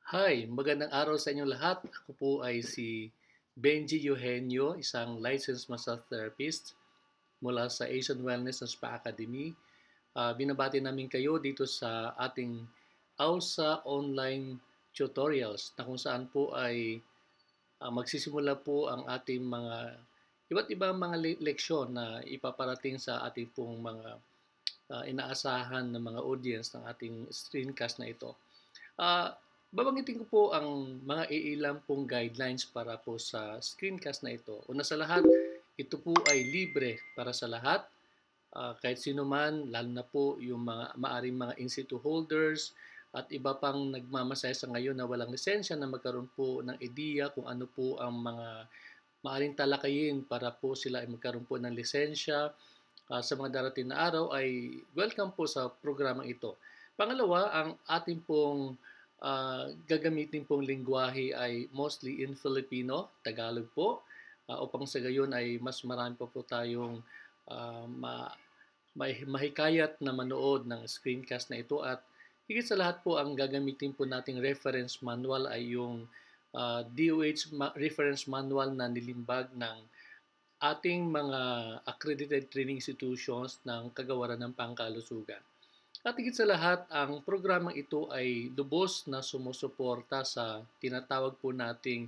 Hi, magandang araw sa inyong lahat. Ako po ay si Benji Eugenio, isang licensed massage therapist mula sa Asian Wellness and Spa Academy. Binabati namin kayo dito sa ating AUSA online tutorials na kung saan po ay magsisimula po ang ating mga iba't ibang mga leksyon na ipaparating sa ating pong mga inaasahan ng mga audience ng ating screencast na ito. Ah, Babanggitin ko po ang mga iilang pong guidelines para po sa screencast na ito. Una sa lahat, ito po ay libre para sa lahat. Kahit sino man, lalo na po yung mga maaring mga in-situ holders at iba pang nagmamasaya sa ngayon na walang lisensya na magkaroon po ng ideya kung ano po ang mga maaring talakayin para po sila ay magkaroon po ng lisensya sa mga darating na araw ay welcome po sa programang ito. Pangalawa, ang ating pong gagamitin pong lingwahe ay mostly in Filipino, Tagalog po, upang sa gayon ay mas marami pa po tayong uh, ma mahikayat na manood ng screencast na ito at higit sa lahat po ang gagamitin po nating reference manual ay yung DOH reference manual na nilimbag ng ating mga accredited training institutions ng kagawaran ng pangkalusugan. At higit sa lahat, ang programang ito ay lubos na sumusuporta sa tinatawag po nating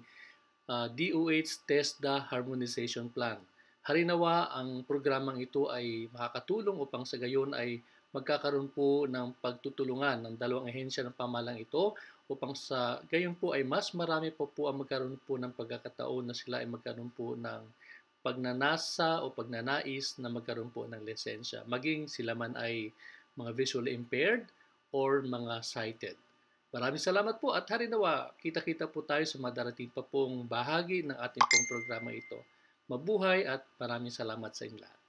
DOH TESDA Harmonization Plan. Harinawa ang programang ito ay makakatulong upang sa gayon ay magkakaroon po ng pagtutulungan ng dalawang ahensya ng pamahalaan ito upang sa gayon po ay mas marami po ang magkaroon po ng pagkakataon na sila ay magkaroon po ng pagnanasa o pagnanais na magkaroon po ng lisensya. Maging sila man ay mga visually impaired or mga sighted. Maraming salamat po at harinawa, kita-kita po tayo sa madarating pa pong bahagi ng ating pong programa ito. Mabuhay at maraming salamat sa inyo lahat.